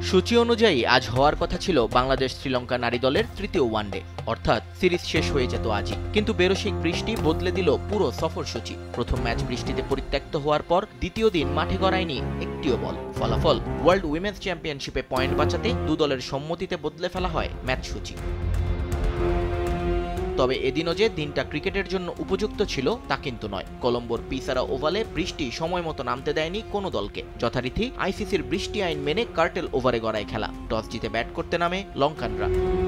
সূচি অনুযায়ী আজ হওয়ার কথা ছিল বাংলাদেশ শ্রীলঙ্কা নারী দলের তৃতীয় ওয়ানডে, অর্থাৎ সিরিজ শেষ হয়ে যেত আজই। কিন্তু বেরসিক বৃষ্টি বদলে দিল পুরো সফর সূচি। প্রথম ম্যাচ বৃষ্টিতে পরিত্যক্ত হওয়ার পর দ্বিতীয় দিন মাঠে গড়ায়নি একটিও বল। ফলাফল, ওয়ার্ল্ড উইমেন্স চ্যাম্পিয়নশিপে পয়েন্ট বাঁচাতে দু দলের সম্মতিতে বদলে ফেলা হয় ম্যাচ সূচি। তবে এদিনও যে দিনটা ক্রিকেটের জন্য উপযুক্ত ছিল তা কিন্তু নয়। কলম্বোর পিসারা ওভালে বৃষ্টি সময় মতো নামতে দেয়নি কোনো দলকে। যথারীতি আইসিসির বৃষ্টি আইন মেনে কার্টেল ওভারে গড়ায় খেলা। টস জিতে ব্যাট করতে নামে লঙ্কানরা।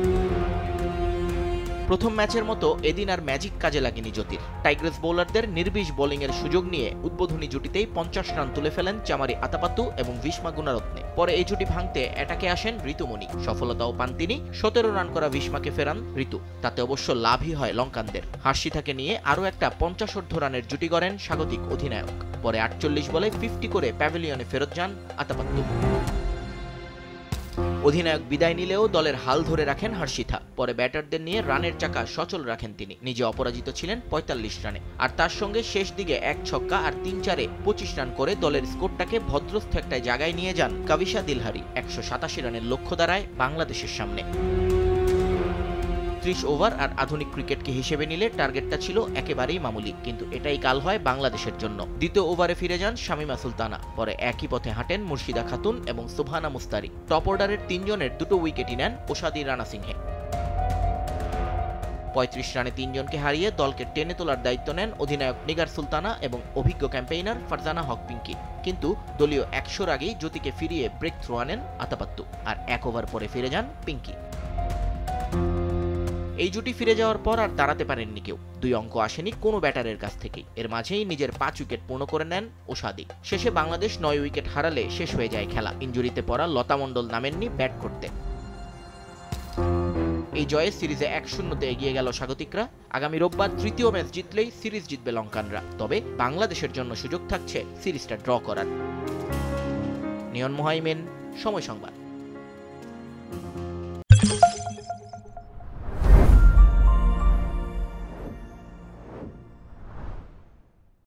প্রথম ম্যাচের মতো এদিন আর ম্যাজিক কাজে লাগেনি জ্যোতির। টাইগ্রেস বোলারদের নির্বিষ বোলিংয়ের সুযোগ নিয়ে উদ্বোধনী জুটিতেই 50 রান তুলে ফেলেন চামারি আতাপাত্তু এবং ভীষ্মা গুণারত্নে। পরে এই জুটি ভাঙতে অ্যাটাকে আসেন ঋতুমণি। সফলতাও পান তিনি। 17 রান করা ভীষ্মাকে ফেরান ঋতু। তাতে অবশ্য লাভই হয় লঙ্কানদের। হার্ষিথাকে নিয়ে আরও একটা 50 রানের জুটি গড়েন স্বাগতিক অধিনায়ক। পরে 48 বলে 50 করে প্যাভিলিয়নে ফেরত যান আতাপাত্তু। অধিনায়ক বিদায় নিলেও দলের হাল ধরে রাখেন হার্ষিথা। পরে ব্যাটারদের নিয়ে রানের চাকা সচল রাখেন তিনি। নিজে অপরাজিত ছিলেন 45 রানে। আর তার সঙ্গে শেষ দিকে 1 ছক্কা আর 3-4-এ 25 রান করে দলের স্কোরটাকে ভদ্রস্থ একটা জায়গায় নিয়ে যান কাবিশা দিলহারি। 187 রানের লক্ষ্য দাঁড়ায় বাংলাদেশের সামনে। 30 ওভার আর আধুনিক ক্রিকেটকে হিসেবে নিলে টার্গেটটা ছিল একেবারেই মামুলি, কিন্তু এটাই কাল হয় বাংলাদেশের জন্য। দ্বিতীয় ওভারে ফিরে যান শামিমা সুলতানা। পরে একই পথে হাঁটেন মুর্শিদা খাতুন এবং সুবহানা মুস্তারি। টপ অর্ডারের 3 জনের 2টো উইকেটই নেন ওশাদি রানা সিংহে। 35 রানে 3 জনকে হারিয়ে দলকে টেনে তোলার দায়িত্ব নেন অধিনায়ক নিগার সুলতানা এবং অভিজ্ঞ ক্যাম্পেইনার ফারজানা হক পিঙ্কি। কিন্তু দলীয় 100-র আগেই জ্যোতিকে ফিরিয়ে ব্রেক থ্রু আনেন আতাপাত্তু। আর 1 ওভার পরে ফিরে যান পিঙ্কি। এই জুটি ফিরে যাওয়ার পর আর দাঁড়াতে পারেননি কেউ। 2 অঙ্ক আসেনি কোনো ব্যাটারের কাছ থেকেই। এর মাঝেই নিজের 5 উইকেট পূর্ণ করে নেন ওশাদি। শেষে বাংলাদেশ 9 উইকেট হারালে শেষ হয়ে যায় খেলা। ইনজুরিতে পড়া লতা মণ্ডল নামেননি ব্যাট করতে। এই জয়ে সিরিজে 1-0-তে এগিয়ে গেল স্বাগতিকরা। আগামী রোববার তৃতীয় ম্যাচ জিতলেই সিরিজ জিতবে লঙ্কানরা। তবে বাংলাদেশের জন্য সুযোগ থাকছে সিরিজটা ড্র করার। নিয়ন মোহাইমেন, সময় সংবাদ।